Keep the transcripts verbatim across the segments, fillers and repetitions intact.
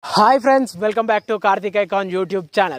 Hi friends, welcome back to Karthik icon YouTube channel.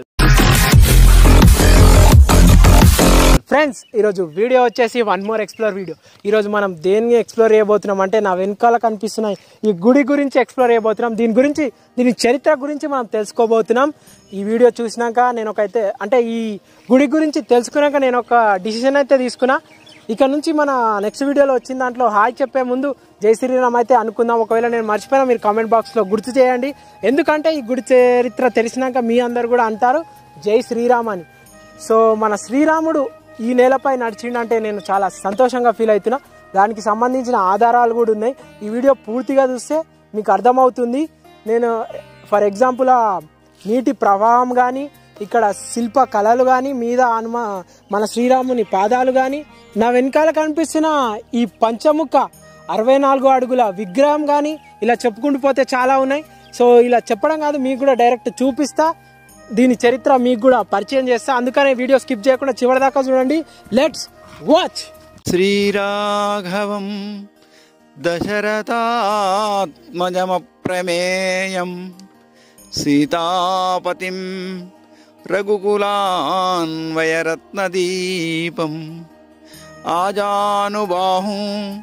Friends, ఈరోజు video వచ్చేసి one more explore video. ఈరోజు మనం దేన్ని ఎక్స్ప్లోర్ చేయబోతున్నాం అంటే, నా వెనకాల కనిపిస్తున్నాయి ఈ గుడి గురించి ఎక్స్ప్లోర్ చేయబోతున్నాం. దీని గురించి, దీని చరిత్ర గురించి మనం తెలుసుకోబోతున్నాం. ఈ వీడియో చూసినాక నేను ఒకైతే అంటే ఈ గుడి గురించి తెలుసుకున్నాక నేను ఒక డిసిషన్ అయితే తీసుకున్నా. ఇక్కడ నుంచి మన నెక్స్ట్ వీడియోలో వచ్చిన దాంట్లో హాయ్ చెప్పే ముందు జై శ్రీరామ్ అయితే అనుకుందాం. ఒకవేళ నేను మర్చిపోయినా మీరు కామెంట్ బాక్స్లో గుర్తు చేయండి. ఎందుకంటే ఈ గుడి చరిత్ర తెలిసినాక మీ అందరు కూడా అంటారు జై శ్రీరామ్ అని. సో మన శ్రీరాముడు ఈ నేలపై నడిచిండంటే నేను చాలా సంతోషంగా ఫీల్ అవుతున్నా. దానికి సంబంధించిన ఆధారాలు కూడా ఉన్నాయి. ఈ వీడియో పూర్తిగా చూస్తే మీకు అర్థమవుతుంది. నేను ఫర్ ఎగ్జాంపుల్ ఆ నీటి ప్రవాహం కానీ, ఇక్కడ శిల్ప కళలు కానీ, మీద హనుమ మన శ్రీరాముని పాదాలు కానీ, నా వెనకాల కనిపిస్తున్న ఈ పంచముఖ అరవై నాలుగు అడుగుల విగ్రహం కానీ, ఇలా చెప్పుకుంటూ పోతే చాలా ఉన్నాయి. సో ఇలా చెప్పడం కాదు, మీకు కూడా డైరెక్ట్ చూపిస్తా, దీని చరిత్ర మీకు కూడా పరిచయం చేస్తా. అందుకనే వీడియో స్కిప్ చేయకుండా చివరి దాకా చూడండి. Let's watch. శ్రీరాఘవం దశరథాత్మజమప్రమేయం సీతాపతిం రఘుకులాన్వయరత్నదీపం ఆజానుబాహు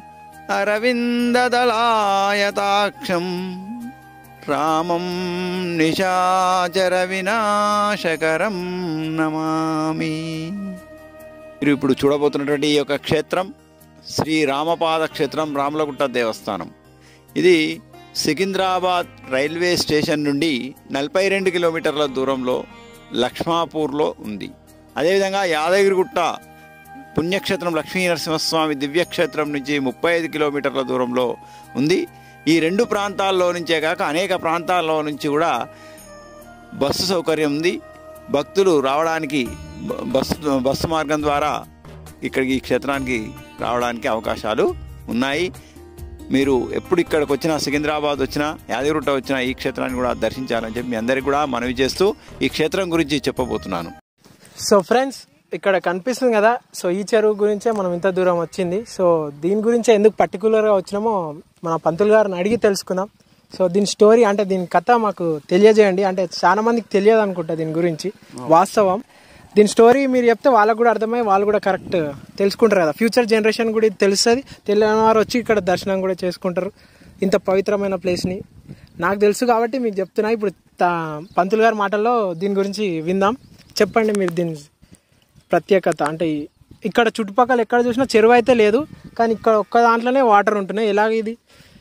అరవిందదళాయతాక్షం రామం నిశాచర వినాశకరం నమామి. మీరు ఇప్పుడు చూడబోతున్నటువంటి ఈ యొక్క క్షేత్రం శ్రీ రామపాద క్షేత్రం, రామలగుట్ట దేవస్థానం. ఇది సికింద్రాబాద్ రైల్వే స్టేషన్ నుండి నలభై రెండు కిలోమీటర్ల దూరంలో లక్ష్మాపూర్లో ఉంది. అదేవిధంగా యాదగిరిగుట్ట పుణ్యక్షేత్రం లక్ష్మీ నరసింహస్వామి దివ్యక్షేత్రం నుంచి ముప్పై ఐదు కిలోమీటర్ల దూరంలో ఉంది. ఈ రెండు ప్రాంతాల్లో నుంచే కాక అనేక ప్రాంతాల్లో నుంచి కూడా బస్సు సౌకర్యం ఉంది. భక్తులు రావడానికి బస్సు బస్సు మార్గం ద్వారా ఇక్కడికి ఈ క్షేత్రానికి రావడానికి అవకాశాలు ఉన్నాయి. మీరు ఎప్పుడు ఇక్కడికి వచ్చినా, సికింద్రాబాద్ వచ్చినా, యాదగిరిగుట్ట వచ్చినా ఈ క్షేత్రాన్ని కూడా దర్శించాలని చెప్పి మీ అందరికీ కూడా మనవి చేస్తూ ఈ క్షేత్రం గురించి చెప్పబోతున్నాను. సో ఫ్రెండ్స్, ఇక్కడ కనిపిస్తుంది కదా, సో ఈ చెరువు గురించే మనం ఇంత దూరం వచ్చింది. సో దీని గురించే ఎందుకు పర్టికులర్గా వచ్చినామో మన పంతులు గారిని అడిగి తెలుసుకుందాం. సో దీని స్టోరీ అంటే దీని కథ మాకు తెలియజేయండి. అంటే చాలా మందికి తెలియదు అనుకుంటా దీని గురించి వాస్తవం. దీని స్టోరీ మీరు చెప్తే వాళ్ళకు కూడా అర్థమై వాళ్ళు కూడా కరెక్ట్ తెలుసుకుంటారు కదా. ఫ్యూచర్ జనరేషన్ కూడా ఇది తెలుస్తుంది. తెలియని వారు వచ్చి ఇక్కడ దర్శనం కూడా చేసుకుంటారు ఇంత పవిత్రమైన ప్లేస్ని. నాకు తెలుసు కాబట్టి మీకు చెప్తున్నా. ఇప్పుడు పంతులు గారి మాటల్లో దీని గురించి విందాం. చెప్పండి మీరు దీని ప్రత్యేకత. అంటే ఇక్కడ చుట్టుపక్కల ఎక్కడ చూసినా చెరువు అయితే లేదు, కానీ ఇక్కడ ఒక్క దాంట్లోనే వాటర్ ఉంటున్నాయి. ఎలాగ ఇది?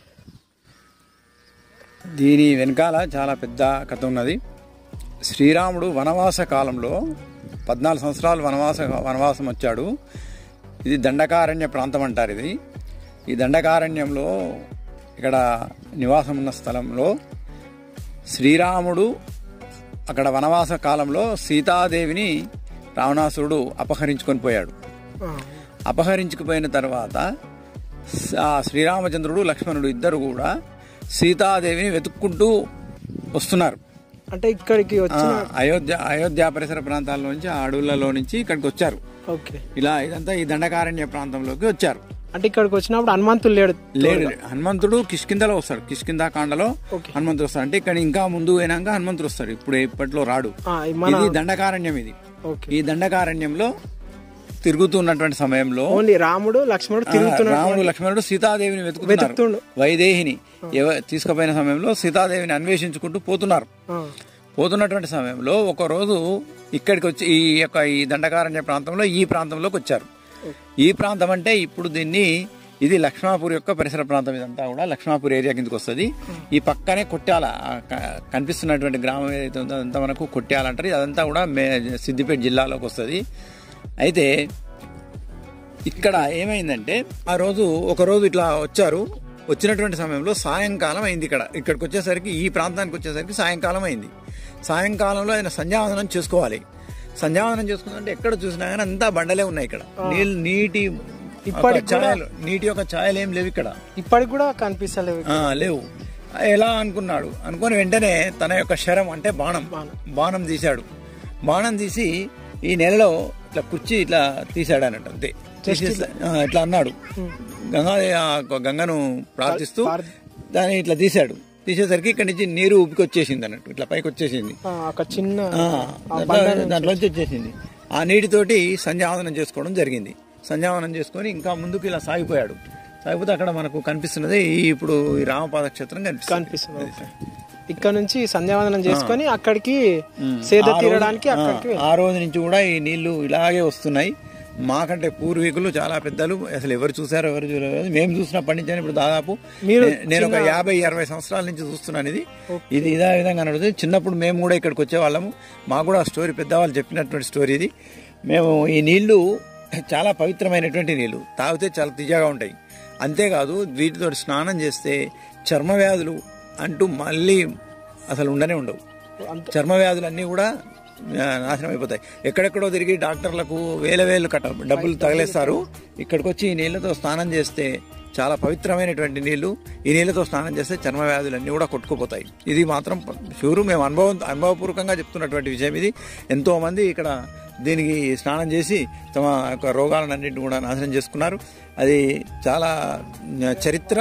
దీని వెనకాల చాలా పెద్ద కథ ఉన్నది. శ్రీరాముడు వనవాస కాలంలో పద్నాలుగు సంవత్సరాలు వనవాస వనవాసం వచ్చాడు. ఇది దండకారణ్య ప్రాంతం అంటారు. ఇది ఈ దండకారణ్యంలో ఇక్కడ నివాసం ఉన్న స్థలంలో శ్రీరాముడు అక్కడ వనవాస కాలంలో సీతాదేవిని రావణాసురుడు అపహరించుకొని పోయాడు. అపహరించుకుపోయిన తర్వాత శ్రీరామచంద్రుడు, లక్ష్మణుడు ఇద్దరు కూడా సీతాదేవిని వెతుక్కుంటూ వస్తున్నారు. అంటే ఇక్కడికి వచ్చి అయోధ్య అయోధ్య పరిసర ప్రాంతాల నుంచి, ఆ అడవులలో నుంచి ఇక్కడికి వచ్చారు. ఓకే, ఇలా ఇదంతా ఈ దండకారణ్య ప్రాంతంలోకి వచ్చారు. అంటే ఇక్కడికి వచ్చినప్పుడు హనుమంతుడు లేడు లేడు హనుమంతుడు కిష్కిందలో వస్తాడు. కిష్కింద కాండలో హనుమంతుడు వస్తాడు. అంటే ఇక్కడ ఇంకా ముందు పోయినాక హనుమంతుడు వస్తాడు. ఇప్పుడు ఇప్పట్లో రాడు. ఇది దండకారణ్యం. ఇది ఈ దండకారణ్యంలో తిరుగుతున్నటువంటి సమయంలో రాముడు లక్ష్మణుడు రాముడు లక్ష్మణుడు సీతాదేవిని వెతుకుతున్నారు. వైదేహిని తీసుకుపోయిన సమయంలో సీతాదేవిని అన్వేషించుకుంటూ పోతున్నారు. పోతున్నటువంటి సమయంలో ఒక రోజు ఇక్కడికి వచ్చి ఈ యొక్క ఈ దండకారణ్య ప్రాంతంలో ఈ ప్రాంతంలోకి వచ్చారు. ఈ ప్రాంతం అంటే ఇప్పుడు దీన్ని ఇది లక్ష్మాపూర్ యొక్క పరిసర ప్రాంతం. ఇదంతా కూడా లక్ష్మాపూర్ ఏరియా కిందకి వస్తుంది. ఈ పక్కనే కొట్టాల కనిపిస్తున్నటువంటి గ్రామం ఏదైతే ఉందో అదంతా మనకు కొట్టాల అంటారు. అదంతా కూడా మే సిద్దిపేట జిల్లాలోకి వస్తుంది. అయితే ఇక్కడ ఏమైందంటే ఆ రోజు ఒక రోజు ఇట్లా వచ్చారు. వచ్చినటువంటి సమయంలో సాయంకాలం అయింది. ఇక్కడ ఇక్కడికి వచ్చేసరికి ఈ ప్రాంతానికి వచ్చేసరికి సాయంకాలం అయింది. సాయంకాలంలో ఆయన సంధ్యావందనం చేసుకోవాలి. సంధ్యావందనం చేసుకుందంటే ఎక్కడ చూసినా కానీ అంతా బండలే ఉన్నాయి. ఇక్కడ నీళ్ళు నీటి ఛాయలు నీటి యొక్క ఛాయలు ఏం లేవు ఇక్కడ. ఇప్పటికి కూడా కనిపిస్తలేవు లేవు. ఎలా అనుకున్నాడు అనుకుని వెంటనే తన యొక్క శరం అంటే బాణం బాణం తీశాడు. బాణం తీసి ఈ నెలలో ఇట్లా కుర్చీ ఇట్లా తీశాడు అన్నట్టు. అంతే ఇట్లా అన్నాడు. గంగా గంగను ప్రార్థిస్తూ దాన్ని ఇట్లా తీశాడు. తీసేసరికి ఇక్కడ నుంచి నీరు ఉబ్బికి వచ్చేసింది అన్నట్టు, ఇట్లా పైకి వచ్చేసింది, ఒక చిన్న దాంట్లోంచి వచ్చేసింది. ఆ నీటితోటి సంధ్యావందనం చేసుకోవడం జరిగింది. సంధ్యావందనం చేసుకొని ఇంకా ముందుకు ఇలా సాగిపోయాడు. సాగిపోతే అక్కడ మనకు కనిపిస్తున్నది ఇప్పుడు ఈ రామపాద క్షేత్రం కనిపిస్తుంది. ఇక్కడ నుంచి సంధ్యావందనం చేసుకొని అక్కడికి సేద తీరడానికి అక్కడికి ఆ రోజు నుంచి కూడా ఈ నీళ్లు ఇలాగే వస్తున్నాయి. మాకంటే పూర్వీకులు చాలా పెద్దలు అసలు ఎవరు చూసారో ఎవరు చూడలేదు, మేము చూసినప్పటి నుంచి ఇప్పుడు దాదాపు నేను ఒక యాభై అరవై సంవత్సరాల నుంచి చూస్తున్నాను. ఇది ఇది ఇదే విధంగా నడుస్తుంది. చిన్నప్పుడు మేము కూడా ఇక్కడికి వచ్చేవాళ్ళము, మాకు కూడా స్టోరీ పెద్దవాళ్ళు చెప్పినటువంటి స్టోరీ ఇది. మేము ఈ నీళ్లు చాలా పవిత్రమైనటువంటి నీళ్లు, తాగితే చాలా తిజాగా ఉంటాయి. అంతేకాదు వీటితో స్నానం చేస్తే చర్మ వ్యాధులు అంటూ మళ్ళీ అసలు ఉండనే ఉండవు. చర్మ వ్యాధులు అన్నీ కూడా నాశనం అయిపోతాయి. ఎక్కడెక్కడో తిరిగి డాక్టర్లకు వేల వేలు కట్ట డబ్బులు తగలేస్తారు. ఇక్కడికి వచ్చి ఈ నీళ్లతో స్నానం చేస్తే చాలా పవిత్రమైనటువంటి నీళ్లు, ఈ నీళ్లతో స్నానం చేస్తే చర్మ వ్యాధులన్నీ కూడా కొట్టుకుపోతాయి. ఇది మాత్రం షూరు, మేము అనుభవం అనుభవపూర్వకంగా చెప్తున్నటువంటి విషయం ఇది. ఎంతో మంది ఇక్కడ దీనికి స్నానం చేసి తమ యొక్క రోగాలన్నింటినీ కూడా నాశనం చేసుకున్నారు. అది చాలా చరిత్ర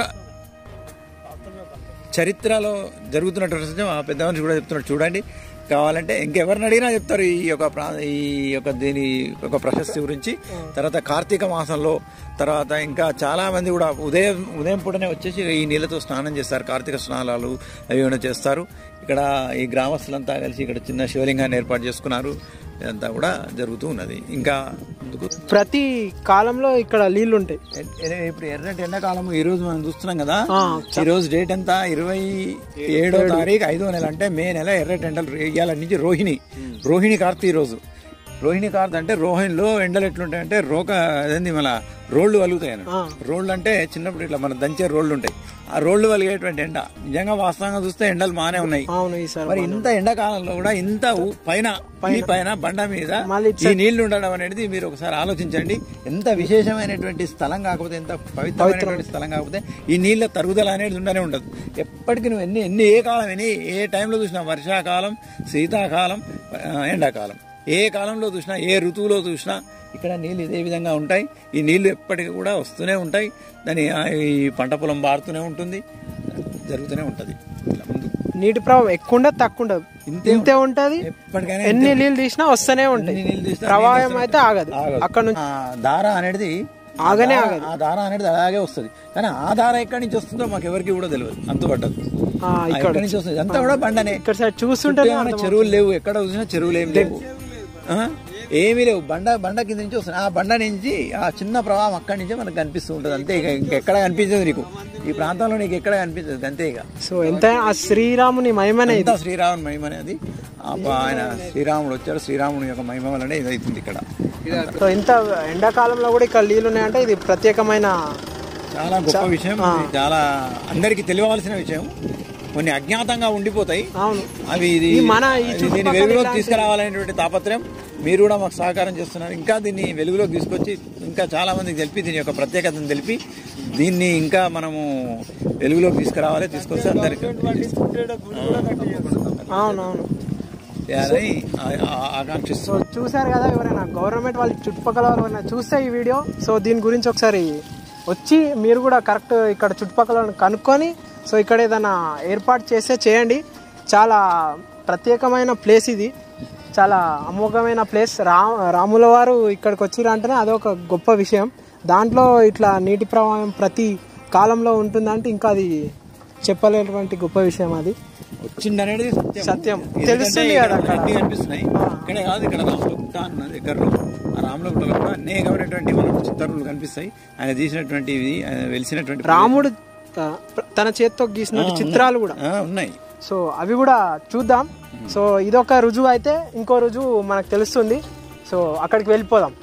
చరిత్రలో జరుగుతున్నటువంటి ఆ పెద్ద మనిషి కూడా చెప్తున్నాడు. చూడండి, కావాలంటే ఇంకెవరిని అడిగినా చెప్తారు ఈ యొక్క ప్రా ఈ యొక్క దీని యొక్క ప్రశస్తి గురించి. తర్వాత కార్తీక మాసంలో తర్వాత ఇంకా చాలా మంది కూడా ఉదయం ఉదయం పూటనే వచ్చేసి ఈ నీళ్ళతో స్నానం చేస్తారు. కార్తీక స్నానాలు అవి ఏమైనా చేస్తారు. ఇక్కడ ఈ గ్రామస్తులంతా కలిసి ఇక్కడ చిన్న శివలింగాన్ని ఏర్పాటు చేసుకున్నారు. ఇదంతా కూడా జరుగుతూ ఉన్నది. ఇంకా ప్రతి కాలంలో ఇక్కడ నీళ్లు ఉంటాయి. ఇప్పుడు ఎర్రటి ఎండాకాలం ఈ రోజు మనం చూస్తున్నాం కదా, ఈ రోజు డేట్ ఎంత ఇరవై ఏడో తారీఖు ఐదో నెల, అంటే మే నెల ఎర్రటి ఎండలు ఇవాళ నుంచి రోహిణి రోహిణి కార్తీ ఈ రోజు. రోహిణి కార్త్ అంటే రోహిణిలో ఎండలు ఎట్లుంటాయి అంటే రోక అదేంది మన రోళ్లు వలుగుతాయి అన్న. రోళ్లు అంటే చిన్నప్పుడు ఇట్లా మన దంచే రోళ్లు ఉంటాయి, ఆ రోళ్లు వలిగేటువంటి ఎండ. నిజంగా వాస్తవంగా చూస్తే ఎండలు బాగానే ఉన్నాయి. మరి ఇంత ఎండాకాలంలో కూడా ఇంత పైన పైన బండ మీద ఈ నీళ్లు ఉండడం అనేది మీరు ఒకసారి ఆలోచించండి. ఎంత విశేషమైనటువంటి స్థలం కాకపోతే, ఎంత పవిత్రమైనటువంటి స్థలం కాకపోతే ఈ నీళ్ల తరుగుదల అనేది ఉండనే ఉండదు. ఎప్పటికీ నువ్వు ఎన్ని ఎన్ని ఏ కాలం ఎన్ని ఏ టైంలో చూసినా, వర్షాకాలం, శీతాకాలం, ఎండాకాలం, ఏ కాలంలో చూసినా, ఏ ఋతువులో చూసినా ఇక్కడ నీళ్ళు ఇదే విధంగా ఉంటాయి. ఈ నీళ్లు ఎప్పటికీ కూడా వస్తూనే ఉంటాయి. దాని ఈ పంట పొలం బారుతూనే ఉంటుంది, జరుగుతూనే ఉంటుంది. నీటి ప్రవాహం ఎక్కువ ఉండదు, తక్కువ ఉండదు, ఇంతే ఉంటది. ఎప్పటికైనా ఎన్ని నీళ్ళు తీసినా వస్తూనే ఉంటాయి. ప్రవాహం అయితే ఆగదు. అక్కడ నుంచి దార అనేది ఆగనే ఆగదు. ఆ దార అనేది అలాగే వస్తుంది. కానీ ఆ దార ఎక్కడి నుంచి వస్తుందో మాకు ఎవరికి కూడా తెలియదు, అంతుపట్టదు. ఇక్కడ నుంచి వస్తుంది అంతా కూడా బండనే. ఇక్కడ సైడ్ చూస్తుంటే చెరువులు లేవు, ఎక్కడ చూసినా చెరువులు ఏమి లేవు, ఏమీ లేవు. బండ బండ కింద నుంచి వస్తుంది. ఆ బండ నుంచి ఆ చిన్న ప్రవాహం అక్కడి నుంచే మనకు కనిపిస్తూ ఉంటుంది. అంతే, ఇక ఇంకెక్కడ కనిపించదు నీకు ఈ ప్రాంతంలో, నీకు ఎక్కడ కనిపించదు. అంతే ఇక. సో ఎంత శ్రీరాముని మహిమనే, ఎంత శ్రీరాముని మహిమనే అది. ఆయన శ్రీరాముడు వచ్చాడు, శ్రీరాముని యొక్క మహిమ వల్లనే ఇది అవుతుంది ఇక్కడ. సో ఇంత ఎండాకాలంలో కూడా ఇక్కడ నీళ్ళు ఉన్నాయంటే ఇది ప్రత్యేకమైన చాలా గొప్ప విషయం. చాలా అందరికి తెలియవలసిన విషయం. కొన్ని అజ్ఞాతంగా ఉండిపోతాయి, అవి ఇది మన దీన్ని వెలుగులోకి తీసుకురావాలనేటువంటి తాపత్రయం మీరు కూడా మాకు సహకారం చేస్తున్నారు. ఇంకా దీన్ని వెలుగులోకి తీసుకొచ్చి ఇంకా చాలా మందికి తెలిపి దీని యొక్క ప్రత్యేకతను తెలిపి దీన్ని ఇంకా మనము వెలుగులోకి తీసుకురావాలి, తీసుకొస్తే అందరికి అవునవును ఆకాంక్షిస్తూ. చూసారు కదా, ఎవరైనా గవర్నమెంట్ వాళ్ళ చుట్టుపక్కల ఎవరైనా చూస్తే ఈ వీడియో, సో దీని గురించి ఒకసారి వచ్చి మీరు కూడా కరెక్ట్ ఇక్కడ చుట్టుపక్కల కనుక్కొని సో ఇక్కడ ఏదైనా ఏర్పాటు చేస్తే చేయండి. చాలా ప్రత్యేకమైన ప్లేస్ ఇది, చాలా అమోఘమైన ప్లేస్. రా రాముల వారు ఇక్కడికి వచ్చిరంటేనే అదొక గొప్ప విషయం. దాంట్లో ఇట్లా నీటి ప్రవాహం ప్రతి కాలంలో ఉంటుందంటే ఇంకా అది చెప్పలేనటువంటి గొప్ప విషయం. అది వచ్చింది అనేది సత్యం తెలుస్తుంది కదా. అక్కడ కనిపిస్తున్నాయి, ఇక్కడే కాదు, ఇక్కడ రాముల గుట్ట అన్న దగ్గరలో ఆ రాముల గుట్టలో కూడా అనేకమైనటువంటి మనకు చిత్తరులు కనిపిస్తాయి. ఆయన తీసినటువంటివి, ఆయన వెలిసినటువంటి రాముడు తన చేత్తో గీసిన చిత్రాలు కూడా ఉన్నాయి. సో అవి కూడా చూద్దాం. సో ఇదొక రుజువు అయితే ఇంకో రుజువు మనకు తెలుస్తుంది. సో అక్కడికి వెళ్ళిపోదాం.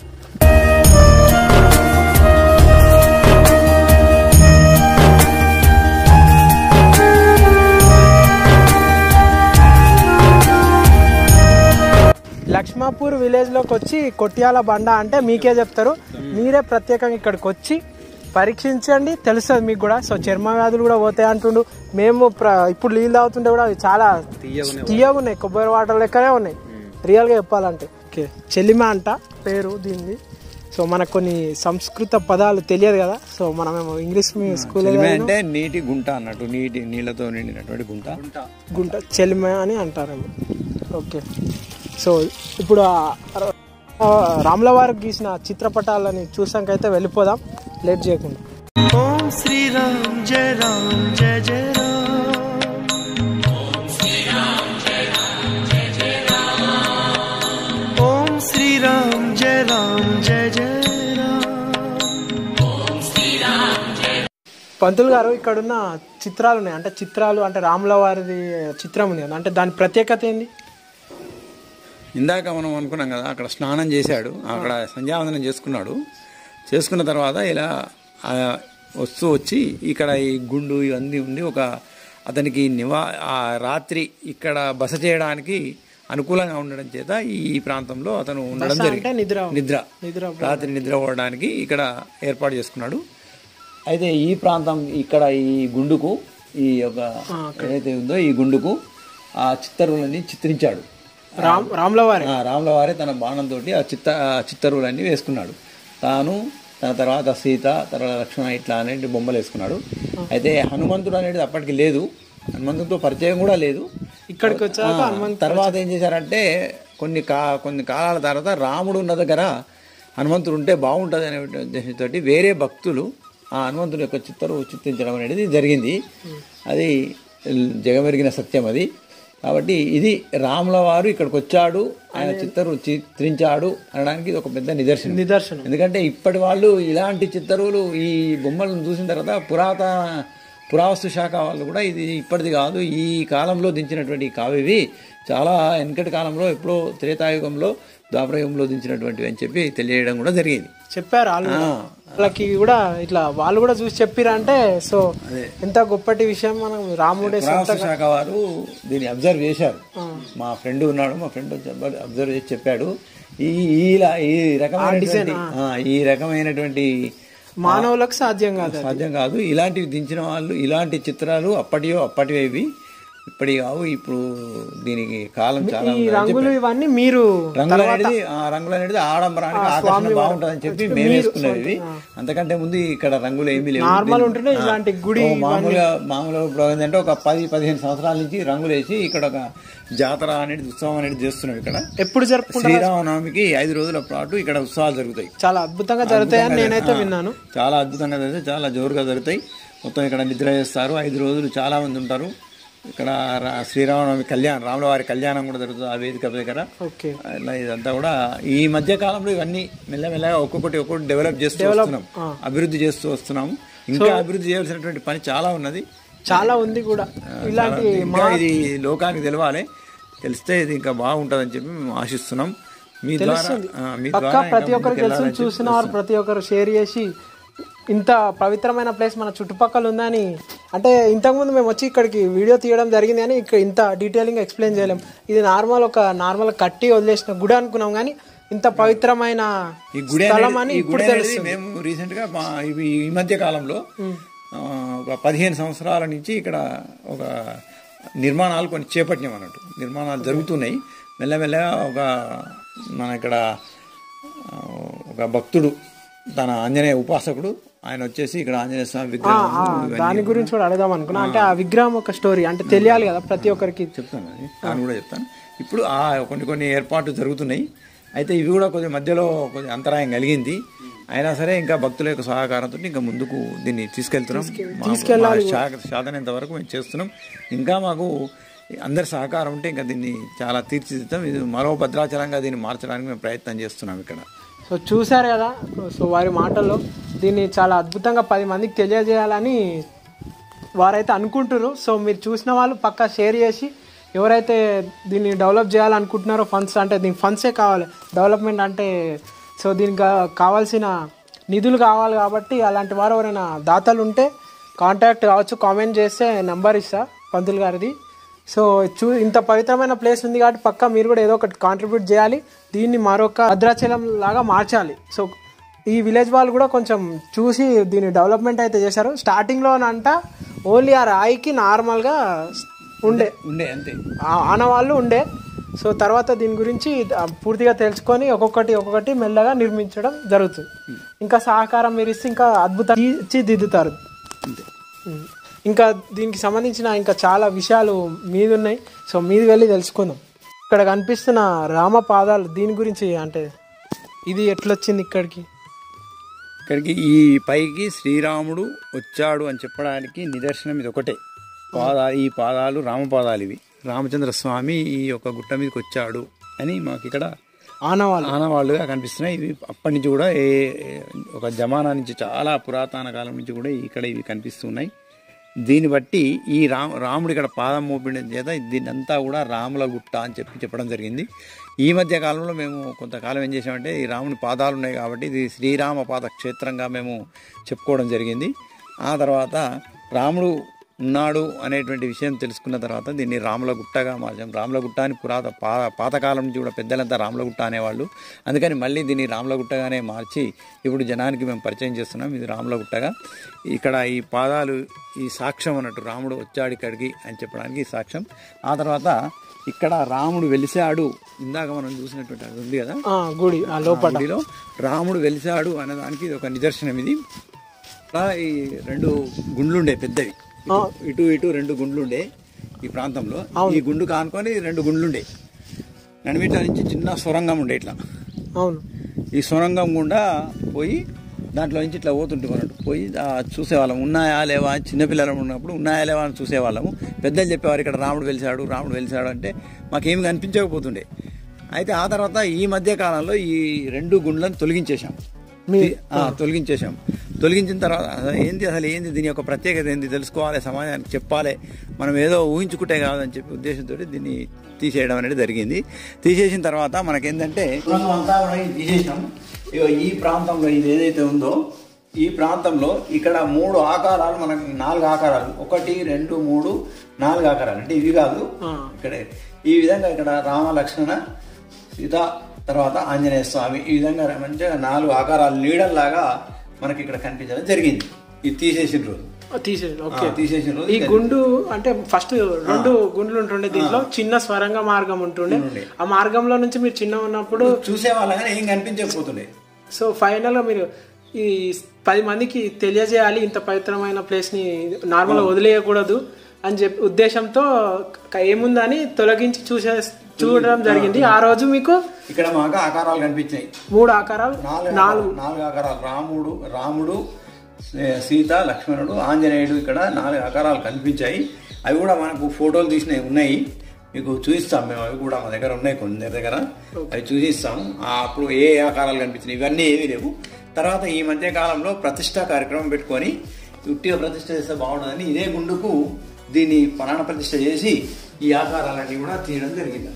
లక్ష్మాపూర్ విలేజ్ లోకి వచ్చి కొట్యాల బండ అంటే మీకే చెప్తారు. మీరే ప్రత్యేకంగా ఇక్కడికి వచ్చి పరీక్షించండి, తెలుస్తుంది మీకు కూడా. సో చర్మ వ్యాధులు కూడా పోతాయి అంటుండు. మేము ఇప్పుడు నీళ్ళు తాగుతుంటే కూడా అవి చాలా తీయగా ఉన్నాయి, కొబ్బరి వాటర్ లెక్కనే ఉన్నాయి రియల్గా చెప్పాలంటే. ఓకే, చెల్లిమ అంట పేరు దీనిది. సో మనకు కొన్ని సంస్కృత పదాలు తెలియదు కదా, సో మనమేమో ఇంగ్లీష్ స్కూల్ అంటే నీటి గుంట అన్నట్టు, నీటి నీళ్ళతో నిండినటువంటి గుంట గుంట చెలిమ అని అంటారేమో. ఓకే, సో ఇప్పుడు రాముల వారికి గీసిన చిత్రపటాలని చూసాకైతే వెళ్ళిపోదాం లేట్ చేయకుండా. ఓం శ్రీరామ్ జయ రామ్ జయ జయ పంతులు గారు, ఇక్కడున్న చిత్రాలు ఉన్నాయి అంటే చిత్రాలు అంటే రాముల వారిది చిత్రం ఉంది కదా, అంటే దాని ప్రత్యేకత ఏంది? ఇందాక మనం అనుకున్నాం కదా, అక్కడ స్నానం చేశాడు, అక్కడ సంధ్యావందనం చేసుకున్నాడు. చేసుకున్న తర్వాత ఇలా వస్తూ వచ్చి ఇక్కడ ఈ గుండు ఇవన్నీ ఉండి ఒక అతనికి నివా ఆ రాత్రి ఇక్కడ బస చేయడానికి అనుకూలంగా ఉండడం చేత ఈ ప్రాంతంలో అతను ఉండడం జరిగింది. నిద్ర రాత్రి నిద్ర పోవడానికి ఇక్కడ ఏర్పాటు చేసుకున్నాడు. అయితే ఈ ప్రాంతం ఇక్కడ ఈ గుండుకు ఈ యొక్క ఏదైతే ఉందో ఈ గుండుకు ఆ చిత్తరువులన్నీ చిత్రించాడు. రాముల వారే రాముల వారే తన బాణంతో ఆ చిత్త చిత్తరువులన్నీ వేసుకున్నాడు. తాను తన తర్వాత సీత, తర్వాత లక్ష్మణ ఇట్లా అనేటి బొమ్మలు వేసుకున్నాడు. అయితే హనుమంతుడు అనేది అప్పటికి లేదు, హనుమంతుడితో పరిచయం కూడా లేదు. ఇక్కడికి వచ్చాక తర్వాత ఏం చేశారంటే కొన్ని కా కొన్ని కాలాల తర్వాత రాముడు ఉన్న దగ్గర హనుమంతుడు ఉంటే బాగుంటుంది అనే ఉద్దేశంతో వేరే భక్తులు ఆ హనుమంతుడి యొక్క చిత్తరు చిత్రించడం అనేది జరిగింది. అది జగమెరిగిన సత్యం అది. కాబట్టి ఇది రాముల వారు ఇక్కడికి వచ్చాడు, ఆయన చిత్తరు చిత్రించాడు అనడానికి ఇది ఒక పెద్ద నిదర్శనం నిదర్శనం ఎందుకంటే ఇప్పటి వాళ్ళు ఇలాంటి చిత్తరువులు ఈ బొమ్మలను చూసిన తర్వాత పురాతన పురావస్తు శాఖ వాళ్ళు కూడా ఇది ఇప్పటిది కాదు, ఈ కాలంలో దించినటువంటి కావివి చాలా వెనకటి కాలంలో ఎప్పుడో త్రేతాయుగంలో ద్వాపరయుగంలో దించినటువంటివి అని చెప్పి తెలియడం కూడా జరిగింది. చెప్పారు వాళ్ళు, వాళ్ళకి కూడా ఇట్లా వాళ్ళు కూడా చూసి చెప్పారు అంటే సో ఎంత గొప్పటి విషయం. మనం రాముడే పురావస్తు శాఖ వారు దీన్ని అబ్జర్వ్ చేశారు. మా ఫ్రెండ్ ఉన్నాడు, మా ఫ్రెండ్ అబ్జర్వ్ చేసి చెప్పాడు ఈ ఈ రకమైన ఈ రకమైనటువంటి మానవులకు సాధ్యం కాదు సాధ్యం కాదు ఇలాంటివి దించిన వాళ్ళు. ఇలాంటి చిత్రాలు అప్పటియో అప్పటివి ఇప్పటి కావు. ఇప్పుడు దీనికి కాలం చాలా రంగులు ఇవన్నీ మీరు రంగులు అనేది రంగులు అనేది ఆడంబరానికి ఆకర్షణ బాగుంటుందని చెప్పి మేము వేసుకునేవి ఇవి. అంతకంటే ముందు ఇక్కడ రంగులు ఏమీ లేవు. మామూలుగా మామూలుగా ఇప్పుడు ఏంటంటే ఒక పది పదిహేను సంవత్సరాల నుంచి రంగులు వేసి ఇక్కడ ఒక జాతర అనేది ఉత్సవం అనేది చేస్తున్నాం. ఇక్కడ ఎప్పుడు జరుపుకుంటారు? శ్రీరామనవమికి ఐదు రోజుల పాటు ఇక్కడ ఉత్సవాలు జరుగుతాయి. చాలా అద్భుతంగా జరుగుతాయని నేనైతే విన్నాను. చాలా అద్భుతంగా జరుగుతాయి, చాలా జోరుగా జరుగుతాయి. మొత్తం ఇక్కడ నిద్ర చేస్తారు, ఐదు రోజులు చాలా మంది ఉంటారు. ఇక్కడ శ్రీరామనవమి కళ్యాణం, రాముల వారి కళ్యాణం కూడా జరుగుతుంది ఆ వేదిక దగ్గర. ఇలా ఇదంతా కూడా ఈ మధ్య కాలంలో ఇవన్నీ మెల్లమెల్లగా ఒక్కొక్కటి ఒక్కొక్కటి డెవలప్ చేస్తూ వస్తున్నాం, అభివృద్ధి చేస్తూ వస్తున్నాము. ఇంకా అభివృద్ధి చేయాల్సినటువంటి పని చాలా ఉన్నది, చాలా ఉంది కూడా. ఇలాంటి ఇది లోకానికి తెలవాలి, తెలిస్తే ఇది ఇంకా బాగుంటుందని చెప్పి మేము ఆశిస్తున్నాం. మీ ద్వారా మీ ద్వారా ప్రతి ఒక్కరికి తెలుసు, చూసిన వారు ప్రతి ఒక్కరు షేర్ చేసి ఇంత పవిత్రమైన ప్లేస్ మన చుట్టుపక్కల ఉందని అంటే ఇంతకుముందు మేము వచ్చి ఇక్కడికి వీడియో తీయడం జరిగింది కానీ ఇక్కడ ఇంత డీటెయిలింగ్ ఎక్స్ప్లెయిన్ చేయలేం. ఇది నార్మల్ ఒక నార్మల్ కట్టి వదిలేసిన గుడి అనుకున్నాం కానీ ఇంత పవిత్రమైన ఈ గుడి మేము రీసెంట్ గా ఈ మధ్య కాలంలో ఒక పదిహేను సంవత్సరాల నుంచి ఇక్కడ ఒక నిర్మాణాలు కొన్ని చేపట్టినాం అన్నట్టు. నిర్మాణాలు జరుగుతున్నాయి మెల్లమెల్లగా. ఒక మన ఇక్కడ ఒక భక్తుడు తన ఆంజనేయ ఉపాసకుడు ఆయన వచ్చేసి ఇక్కడ ఆంజనేయ స్వామి విగ్రహం, దాని గురించి కూడా అడగదాం అనుకున్నా. అంటే ఆ విగ్రహం ఒక స్టోరీ అంటే తెలియాలి కదా ప్రతి ఒక్కరికి. చెప్తాను దాన్ని కూడా చెప్తాను. ఇప్పుడు ఆ కొన్ని కొన్ని ఏర్పాట్లు జరుగుతున్నాయి. అయితే ఇవి కూడా కొద్దిగా మధ్యలో కొద్దిగా అంతరాయం కలిగింది. అయినా సరే ఇంకా భక్తుల యొక్క సహకారంతో ఇంకా ముందుకు దీన్ని తీసుకెళ్తున్నాం. సాధనంత వరకు మేము చేస్తున్నాం. ఇంకా మాకు అందరి సహకారం ఉంటే ఇంకా దీన్ని చాలా తీర్చిదిద్దాం. ఇది మరో భద్రాచలంగా దీన్ని మార్చడానికి మేము ప్రయత్నం చేస్తున్నాం ఇక్కడ. సో చూసారు కదా, సో వారి మాటల్లో దీన్ని చాలా అద్భుతంగా పది మందికి తెలియజేయాలని వారైతే అనుకుంటున్నారు. సో మీరు చూసిన వాళ్ళు పక్కా షేర్ చేసి ఎవరైతే దీన్ని డెవలప్ చేయాలనుకుంటున్నారో ఫండ్స్ అంటే దీనికి ఫండ్సే కావాలి డెవలప్మెంట్ అంటే. సో దీనికి కావాల్సిన నిధులు కావాలి కాబట్టి అలాంటి వారు ఎవరైనా దాతలు ఉంటే కాంటాక్ట్ కావచ్చు, కామెంట్ చేస్తే నెంబర్ ఇస్తా పంతులు గారిది. సో చూ ఇంత పవిత్రమైన ప్లేస్ ఉంది కాబట్టి పక్కా మీరు కూడా ఏదో ఒకటి కాంట్రిబ్యూట్ చేయాలి, దీన్ని మరొక భద్రాచలం లాగా మార్చాలి. సో ఈ విలేజ్ వాళ్ళు కూడా కొంచెం చూసి దీన్ని డెవలప్మెంట్ అయితే చేశారు. స్టార్టింగ్లోనంట ఓన్లీ ఆ రాయికి నార్మల్గా ఉండే ఉండే అంతే ఆనవాళ్ళు ఉండే. సో తర్వాత దీని గురించి పూర్తిగా తెలుసుకొని ఒక్కొక్కటి ఒక్కొక్కటి మెల్లగా నిర్మించడం జరుగుతుంది. ఇంకా సహకారం మీరు ఇస్తే ఇంకా అద్భుతంగా తీర్చిదిద్దుతారు. ఇంకా దీనికి సంబంధించిన ఇంకా చాలా విషయాలు మీద ఉన్నాయి. సో మీది వెళ్ళి తెలుసుకుందాం. ఇక్కడ కనిపిస్తున్న రామ పాదాలు దీని గురించి అంటే ఇది ఎట్లొచ్చింది ఇక్కడికి? ఇక్కడికి ఈ పైకి శ్రీరాముడు వచ్చాడు అని చెప్పడానికి నిదర్శనం ఇది ఒకటే. పాదాలు ఈ పాదాలు రామపాదాలు. ఇవి రామచంద్ర స్వామి ఈ యొక్క గుట్ట మీదకి వచ్చాడు అని మాకు ఇక్కడ ఆనవాళ్ళు ఆనవాళ్ళుగా కనిపిస్తున్నాయి. ఇవి అప్పటి నుంచి కూడా ఏ ఒక జమానా నుంచి చాలా పురాతన కాలం నుంచి కూడా ఇక్కడ ఇవి కనిపిస్తున్నాయి. దీన్ని బట్టి ఈ రామ రాముడు ఇక్కడ పాదం మోపిన చేత దీన్ని అంతా కూడా రాముల గుట్ట అని చెప్పి చెప్పడం జరిగింది. ఈ మధ్య కాలంలో మేము కొంతకాలం ఏం చేసామంటే ఈ రాముని పాదాలు ఉన్నాయి కాబట్టి ఇది శ్రీరామ పాద క్షేత్రంగా మేము చెప్పుకోవడం జరిగింది. ఆ తర్వాత రాముడు ఉన్నాడు అనేటువంటి విషయం తెలుసుకున్న తర్వాత దీన్ని రాముల గుట్టగా మార్చాం. రాముల గుట్ట అని పురాత పా పాతకాలం నుంచి కూడా పెద్దలంతా రాముల గుట్ట అనేవాళ్ళు. అందుకని మళ్ళీ దీన్ని రాముల గుట్టగానే మార్చి ఇప్పుడు జనానికి మేము పరిచయం చేస్తున్నాం. ఇది రాముల గుట్టగా. ఇక్కడ ఈ పాదాలు ఈ సాక్ష్యం అన్నట్టు రాముడు వచ్చాడు ఇక్కడికి అని చెప్పడానికి ఈ సాక్ష్యం. ఆ తర్వాత ఇక్కడ రాముడు వెలిసాడు ఇందాక మనం చూసినటువంటి అది ఉంది కదా గుడి లోపలిలో రాముడు వెలిసాడు అనేదానికి ఇది ఒక నిదర్శనం. ఇది ఈ రెండు గుండ్లుండే పెద్దవి ఇటు ఇటు రెండు గుండ్లుండే ఈ ప్రాంతంలో. ఈ గుండు కానుకొని రెండు గుండ్లుండే నడిమిట నుంచి చిన్న సొరంగం ఉండే ఇట్లా. అవును ఈ సొరంగం గుండా పోయి దాంట్లో నుంచి ఇట్లా పోతుంటే అన్నట్టు పోయి చూసేవాళ్ళం ఉన్నాయా లేవా చిన్నపిల్లలు ఉన్నప్పుడు ఉన్నాయా లేవా అని చూసేవాళ్ళము. పెద్దలు చెప్పేవారు ఇక్కడ రాముడు వెలిసాడు రాముడు వెలిసాడు అంటే మాకేమి కనిపించకపోతుండే. అయితే ఆ తర్వాత ఈ మధ్య కాలంలో ఈ రెండు గుండ్లను తొలగించేశాం తొలగించేశాం తొలగించిన తర్వాత ఏంది అసలు ఏంది దీని యొక్క ప్రత్యేకత ఏంది తెలుసుకోవాలి, సమాజానికి చెప్పాలి, మనం ఏదో ఊహించుకుంటే కాదని చెప్పి ఉద్దేశంతో దీన్ని తీసేయడం అనేది జరిగింది. తీసేసిన తర్వాత మనకేంటంటే అంతా కూడా తీసేసాం. ఈ ప్రాంతంలో ఇది ఏదైతే ఉందో ఈ ప్రాంతంలో ఇక్కడ మూడు ఆకారాలు మనకు నాలుగు ఆకారాలు ఒకటి రెండు మూడు నాలుగు ఆకారాలు అంటే ఇవి కాదు. ఇక్కడ ఈ విధంగా ఇక్కడ రామ లక్ష్మణ సీత తర్వాత ఆంజనేయ స్వామి ఈ విధంగా మంచిగా నాలుగు ఆకారాలు నీడల్లాగా మనకి ఇక్కడ కనిపించడం జరిగింది. ఇది తీసేసిన రోజు తీసేసిన రోజు ఈ గుండు అంటే ఫస్ట్ రెండు గుండ్లు ఉంటుండే. దీంట్లో చిన్న స్వరంగ మార్గం ఉంటుండే. ఆ మార్గంలో నుంచి మీరు చిన్న ఉన్నప్పుడు చూసే వాళ్ళగానే ఏం కనిపించకపోతుండే. సో ఫైనల్ గా మీరు ఈ పది మందికి తెలియజేయాలి ఇంత పవిత్రమైన ప్లేస్ ని నార్మల్ వదిలేయకూడదు అని చెప్పి ఉద్దేశంతో ఏముందని తొలగించి చూసే చూడడం జరిగింది. ఆ రోజు మీకు ఇక్కడ మాకు ఆకారాలు కనిపించాయి. మూడు ఆకారాలు నాలుగు నాలుగు ఆకారాలు రాముడు రాముడు సీత లక్ష్మణుడు ఆంజనేయుడు ఇక్కడ నాలుగు ఆకారాలు కనిపించాయి. అవి కూడా మనకు ఫోటోలు తీసినవి ఉన్నాయి, మీకు చూపిస్తాం మేము. అవి కూడా మా దగ్గర ఉన్నాయి కొన్ని దగ్గర, అవి చూపిస్తాము. అప్పుడు ఏ ఆకారాలు కనిపించినాయి ఇవన్నీ ఏమీ లేవు. తర్వాత ఈ మధ్య కాలంలో ప్రతిష్ఠా కార్యక్రమం పెట్టుకొని ఉట్టిగా ప్రతిష్ఠ చేస్తే బాగుంటుందని ఇదే గుండుకు దీన్ని ప్రాణ ప్రతిష్ఠ చేసి ఈ ఆకారాలన్నీ కూడా తీయడం జరిగింది.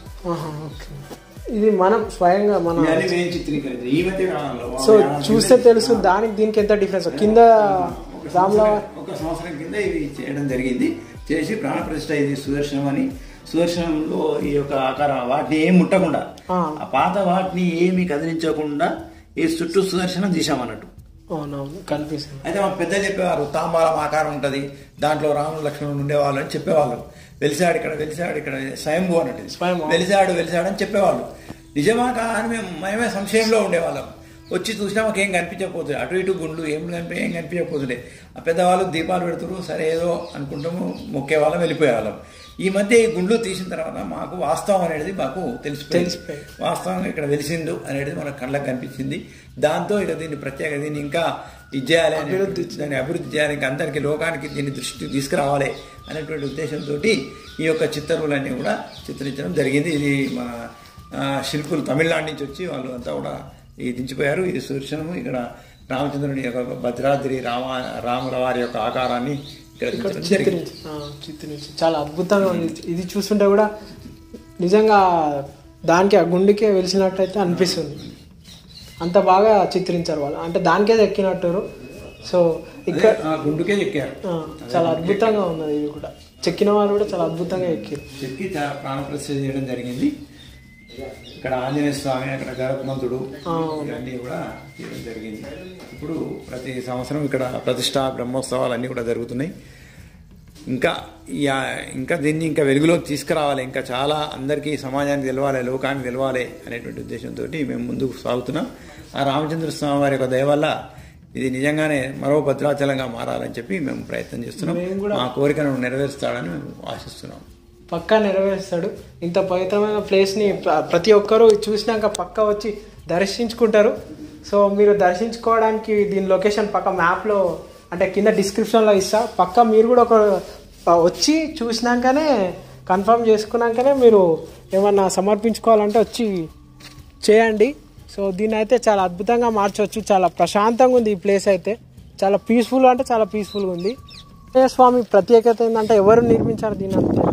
ఇది మనం స్వయంగా మనం చిత్రీకరించాం ఈ మధ్య కాలంలో. సో చూస్తే తెలుసు దానికి దీనికి ఎంత డిఫరెన్స్. కింద ఒక సంవత్సరం కింద ఇవి చేయడం జరిగింది. చేసి ప్రాణ ప్రతిష్ఠ ఇది సుదర్శనం అని సుదర్శనంలో ఈ యొక్క ఆకారం వాటిని ఏం ముట్టకుండా ఆ పాత వాటిని ఏమి కదిలించకుండా ఈ చుట్టూ సుదర్శనం తీసామన్నట్టు కనిపిస్తుంది. అయితే మా పెద్దలు చెప్పేవారు తాంబాలం ఆకారం ఉంటుంది దాంట్లో రాముడు లక్ష్మణుడు ఉండేవాళ్ళు అని చెప్పేవాళ్ళు. వెలిసాడు ఇక్కడ వెలిసాడు ఇక్కడ స్వయంభూ అన్నట్టు వెలిసాడు వెలిసాడు అని చెప్పేవాళ్ళు. నిజమా కానీ మేము మేమే సంశయంలో ఉండేవాళ్ళం. వచ్చి చూసినా మాకు ఏం కనిపించకపోతుంది, అటు ఇటు గుండ్లు ఏం కనిపి ఏం కనిపించకపోతుండే. ఆ పెద్దవాళ్ళు దీపాలు పెడుతురు సరే ఏదో అనుకుంటాము మొక్కేవాళ్ళం వెళ్ళిపోయేవాళ్ళం. ఈ మధ్య ఈ గుండ్లు తీసిన తర్వాత మాకు వాస్తవం అనేది మాకు తెలిసిపోయింది. వాస్తవంగా ఇక్కడ వెలిసిండు అనేది మనకు కళ్ళకు కనిపించింది. దాంతో ఇక దీన్ని ప్రత్యేక దీన్ని ఇంకా ఇది చేయాలి అభివృద్ధి దాన్ని అభివృద్ధి చేయాలి ఇంకా అందరికీ లోకానికి దీన్ని దృష్టికి తీసుకురావాలి అనేటువంటి ఉద్దేశంతో ఈ యొక్క చిత్తరువులన్నీ కూడా చిత్రించడం జరిగింది. ఇది మన శిల్పులు తమిళనాడు నుంచి వచ్చి వాళ్ళు అంతా కూడా ఈ దించిపోయారు. ఇది సుదర్శనము ఇక్కడ రామచంద్రుని యొక్క భద్రాద్రి రామ రాముల వారి యొక్క ఆకారాన్ని చిత్రించి చాలా అద్భుతంగా ఉంది. ఇది చూస్తుంటే కూడా నిజంగా దానికి ఆ గుండెకే వెలిసినట్టయితే అనిపిస్తుంది. అంత బాగా చిత్రించారు వాళ్ళు, అంటే దానికే ఎక్కినట్టు. సో ఇక్కడ గుండుకే ఎక్కారు. చాలా అద్భుతంగా ఉన్నది. ఇది కూడా చెక్కిన వారు కూడా చాలా అద్భుతంగా ఎక్కారు. చెక్కి ప్రాణ ప్రతిష్ఠ చేయడం జరిగింది. ఇక్కడ ఆంజనేయ స్వామి అక్కడ గరుత్మంతుడు ఇవన్నీ కూడా చేయడం జరిగింది. ఇప్పుడు ప్రతి సంవత్సరం ఇక్కడ ప్రతిష్ట బ్రహ్మోత్సవాలు అన్నీ కూడా జరుగుతున్నాయి. ఇంకా ఇంకా దీన్ని ఇంకా వెలుగులోకి తీసుకురావాలి, ఇంకా చాలా అందరికీ సమాజానికి తెలవాలి, లోకానికి తెలవాలి అనేటువంటి ఉద్దేశంతో మేము ముందుకు సాగుతున్నాం. ఆ రామచంద్ర స్వామి వారి యొక్క దయ వల్ల ఇది నిజంగానే మరో భద్రాచలంగా మారాలని చెప్పి మేము ప్రయత్నం చేస్తున్నాం. మా కోరికను నెరవేరుస్తాడని మేము ఆశిస్తున్నాం. పక్కా నెరవేరుస్తాడు. ఇంత పవిత్రమైన ప్లేస్ని ప్రతి ఒక్కరూ చూసినాక పక్కా వచ్చి దర్శించుకుంటారు. సో మీరు దర్శించుకోవడానికి దీని లొకేషన్ పక్క మ్యాప్లో అంటే కింద డిస్క్రిప్షన్లో ఇస్తా. పక్కా మీరు కూడా ఒక వచ్చి చూసినాకనే కన్ఫర్మ్ చేసుకున్నాకనే మీరు ఏమన్నా సమర్పించుకోవాలంటే వచ్చి చేయండి. సో దీన్ని అయితే చాలా అద్భుతంగా మార్చవచ్చు. చాలా ప్రశాంతంగా ఉంది ఈ ప్లేస్ అయితే, చాలా పీస్ఫుల్ అంటే చాలా పీస్ఫుల్గా ఉంది. స్వామి ప్రత్యేకత ఏంటంటే ఎవరు నిర్మించారు దీని అంతా?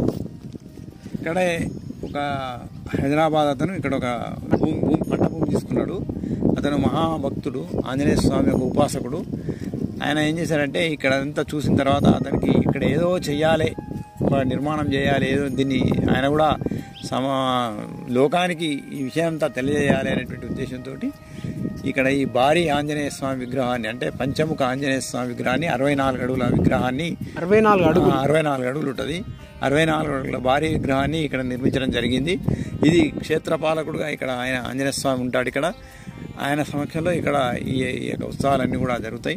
ఇక్కడే ఒక హైదరాబాద్ అతను ఇక్కడ ఒక భూమి భూమి పట్ట భూమి తీసుకున్నాడు. అతను మహాభక్తుడు, ఆంజనేయ స్వామి యొక్క ఉపాసకుడు. ఆయన ఏం చేశారంటే ఇక్కడ అంతా చూసిన తర్వాత అతనికి ఇక్కడ ఏదో చెయ్యాలి, నిర్మాణం చేయాలి, ఏదో దీన్ని ఆయన కూడా సమా లోకానికి ఈ విషయం అంతా తెలియజేయాలి అనేటువంటి ఉద్దేశంతో ఇక్కడ ఈ భారీ ఆంజనేయ స్వామి విగ్రహాన్ని అంటే పంచముఖ ఆంజనేయ స్వామి విగ్రహాన్ని అరవై నాలుగు అడుగుల విగ్రహాన్ని అరవై నాలుగు అడుగులు అరవై నాలుగు అడుగులు ఉంటుంది అరవై నాలుగు అడుగుల భారీ విగ్రహాన్ని ఇక్కడ నిర్మించడం జరిగింది. ఇది క్షేత్రపాలకుడుగా ఇక్కడ ఆయన ఆంజనేయ స్వామి ఉంటాడు. ఇక్కడ ఆయన సమక్షంలో ఇక్కడ ఈ యొక్క ఉత్సవాలన్నీ కూడా జరుగుతాయి.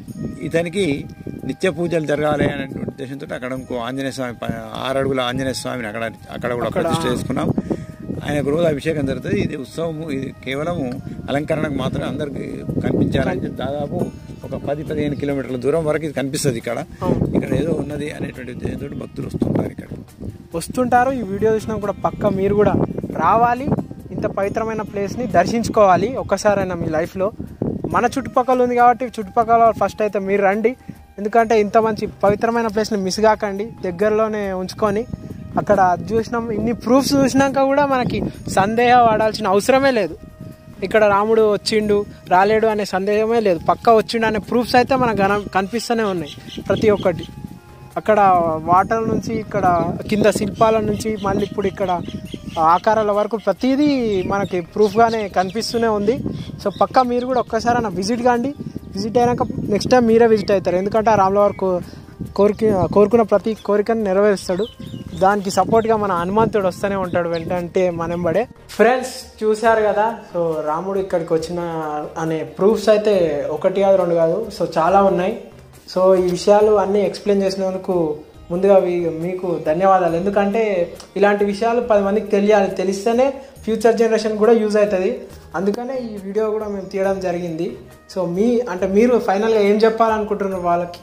ఇతనికి నిత్య పూజలు జరగాలి అనే ఉద్దేశంతో అక్కడ ఇంకో ఆంజనేయ స్వామి ఆరు అడుగుల ఆంజనేయ స్వామిని అక్కడ అక్కడ కూడా ప్రతిష్ఠ చేసుకున్నాం. ఆయనకు రోజు అభిషేకం జరుగుతుంది. ఇది ఉత్సవము, ఇది కేవలము అలంకరణకు మాత్రమే అందరికి కనిపించాలని చెప్పి దాదాపు ఒక పది పదిహేను కిలోమీటర్ల దూరం వరకు ఇది కనిపిస్తుంది. ఇక్కడ ఇక్కడ ఏదో ఉన్నది అనేటువంటి ఉద్దేశంతో భక్తులు వస్తుంటారు, ఇక్కడ వస్తుంటారు. ఈ వీడియో చూసినా కూడా పక్క మీరు కూడా రావాలి, ఇంత పవిత్రమైన ప్లేస్ని దర్శించుకోవాలి ఒక్కసారైనా మీ లైఫ్లో. మన చుట్టుపక్కల ఉంది కాబట్టి చుట్టుపక్కల ఫస్ట్ అయితే మీరు రండి. ఎందుకంటే ఇంత మంచి పవిత్రమైన ప్లేస్ని మిస్ కాకండి, దగ్గరలోనే ఉంచుకొని. అక్కడ చూసినాం, ఇన్ని ప్రూఫ్స్ చూసినాక కూడా మనకి సందేహం పడాల్సిన అవసరమే లేదు. ఇక్కడ రాముడు వచ్చిండు రాలేడు అనే సందేహమే లేదు, పక్కా వచ్చిండు అనే ప్రూఫ్స్ అయితే మనకు కనిపిస్తూనే ఉన్నాయి ప్రతి ఒక్కటి. అక్కడ వాటర్ నుంచి ఇక్కడ కింద శిల్పాల నుంచి మళ్ళీ ఇప్పుడు ఇక్కడ ఆకారాల వరకు ప్రతిదీ మనకి ప్రూఫ్గానే కనిపిస్తూనే ఉంది. సో పక్కా మీరు కూడా ఒక్కసారి అన్న విజిట్ కాండి. విజిట్ అయినాక నెక్స్ట్ టైం మీరే విజిట్ అవుతారు. ఎందుకంటే ఆ రాముల వారు కోరిక కోరుకున్న ప్రతి కోరికను నెరవేరుస్తాడు. దానికి సపోర్ట్గా మన హనుమంతుడు వస్తూనే ఉంటాడు వెంటంటే మనెంబడే. ఫ్రెండ్స్ చూశారు కదా, సో రాముడు ఇక్కడికి వచ్చిన అనే ప్రూఫ్స్ అయితే ఒకటి కాదు రెండు కాదు, సో చాలా ఉన్నాయి. సో ఈ విషయాలు అన్నీ ఎక్స్ప్లెయిన్ చేసినందుకు ముందుగా మీకు ధన్యవాదాలు. ఎందుకంటే ఇలాంటి విషయాలు పది మందికి తెలియాలి, తెలిస్తేనే ఫ్యూచర్ జనరేషన్ కూడా యూజ్ అవుతుంది. అందుకనే ఈ వీడియో కూడా మేము తీయడం జరిగింది. సో మీ అంటే మీరు ఫైనల్గా ఏం చెప్పాలనుకుంటున్నారు వాళ్ళకి?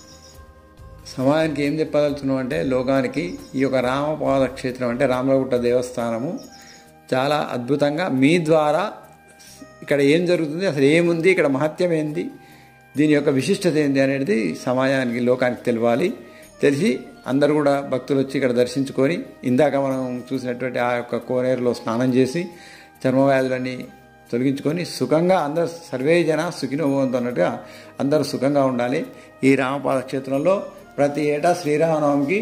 సమాజానికి ఏం చెప్పదలుచున్నాం అంటే లోకానికి ఈ యొక్క రామపాద క్షేత్రం అంటే రామలగుట్ట దేవస్థానము చాలా అద్భుతంగా మీ ద్వారా ఇక్కడ ఏం జరుగుతుంది, అసలు ఏముంది, ఇక్కడ మహత్యం ఏంది, దీని యొక్క విశిష్టత ఏంది అనేది సమాజానికి లోకానికి తెలియాలి. తెలిసి అందరూ కూడా భక్తులు వచ్చి ఇక్కడ దర్శించుకొని ఇందాక మనం చూసినటువంటి ఆ యొక్క కోనేరులో స్నానం చేసి చర్మవ్యాధులన్నీ తొలగించుకొని సుఖంగా అందరూ సర్వే జన సుఖినోభవంతో అన్నట్టుగా అందరూ సుఖంగా ఉండాలి. ఈ రామపాద క్షేత్రంలో ప్రతి ఏటా శ్రీరామనవమికి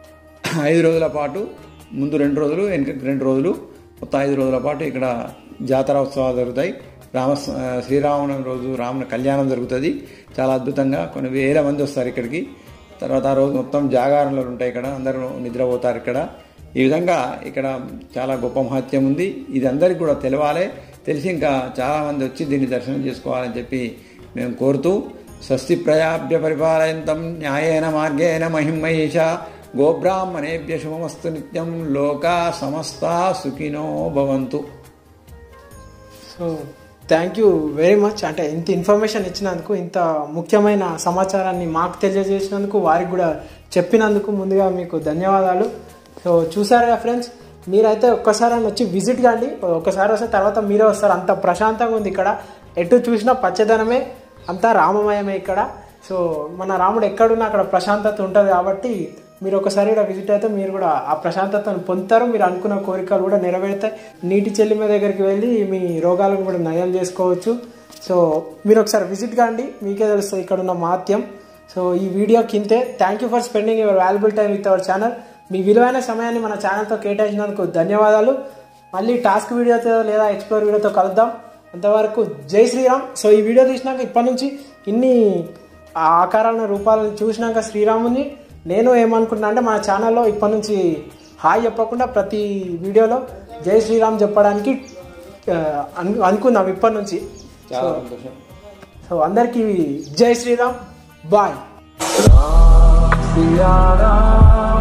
ఐదు రోజుల పాటు, ముందు రెండు రోజులు వెనుక రెండు రోజులు, మొత్తం ఐదు రోజుల పాటు ఇక్కడ జాతర ఉత్సవాలు జరుగుతాయి. రామ శ్రీరామనవమి రోజు రాముని కళ్యాణం జరుగుతుంది. చాలా అద్భుతంగా కొన్ని వేల మంది వస్తారు ఇక్కడికి. తర్వాత ఆ రోజు మొత్తం జాగారణలు ఉంటాయి, ఇక్కడ అందరూ నిద్రపోతారు ఇక్కడ. ఈ విధంగా ఇక్కడ చాలా గొప్ప మహత్యం ఉంది. ఇది అందరికీ కూడా తెలవాలి. తెలిసి ఇంకా చాలామంది వచ్చి దీన్ని దర్శనం చేసుకోవాలని చెప్పి మేము కోరుతూ స్వస్తి ప్రజాభ్య పరిపాలయంతం న్యాయేన మార్గేణ మహిమహేష గోబ్రాహ్మణేభ్య శుభమస్తు నిత్యం లోకా సమస్తా సుఖినో భవంతు. So thank you very much. అంటే ఇంత ఇన్ఫర్మేషన్ ఇచ్చినందుకు, ఇంత ముఖ్యమైన సమాచారాన్ని మాకు తెలియజేసినందుకు, వారికి కూడా చెప్పినందుకు ముందుగా మీకు ధన్యవాదాలు. సో చూసారుగా ఫ్రెండ్స్, మీరైతే ఒక్కసారి వచ్చి విజిట్ కాండి. ఒక్కసారి వస్తే తర్వాత మీరే వస్తారు. అంత ప్రశాంతంగా ఉంది ఇక్కడ, ఎటు చూసినా పచ్చదనమే, అంతా రామమయమే ఇక్కడ. సో మన రాముడు ఎక్కడున్నా అక్కడ ప్రశాంతత ఉంటుంది కాబట్టి మీరు ఒకసారి ఇక్కడ విజిట్ అయితే మీరు కూడా ఆ ప్రశాంతతను పొందుతారు. మీరు అనుకున్న కోరికలు కూడా నెరవేరుతాయి. నీటి చెల్లిమ దగ్గరికి వెళ్ళి మీ రోగాలను కూడా నయం చేసుకోవచ్చు. సో మీరు ఒకసారి విజిట్ కాండి, మీకే తెలుస్తుంది ఇక్కడ ఉన్న మహత్యం. సో ఈ వీడియో కిందే thank you for spending your valuable time with our channel. మీ విలువైన సమయాన్ని మన ఛానల్తో కేటాయించినందుకు ధన్యవాదాలు. మళ్ళీ టాస్క్ వీడియోతో లేదా ఎక్స్ప్లోర్ వీడియోతో కలుద్దాం. అంతవరకు జై శ్రీరామ్. సో ఈ వీడియో తీసినాక ఇప్పటి నుంచి ఇన్ని ఆకారాలను రూపాలను చూసినాక శ్రీరాముని నేను ఏమనుకున్నా అంటే మన ఛానల్లో ఇప్పటి నుంచి హాయ్ చెప్పకుండా ప్రతి వీడియోలో జై శ్రీరామ్ చెప్పడానికి అను అనుకుందాం ఇప్పటి నుంచి. సో అందరికీ జై శ్రీరామ్, బాయ్.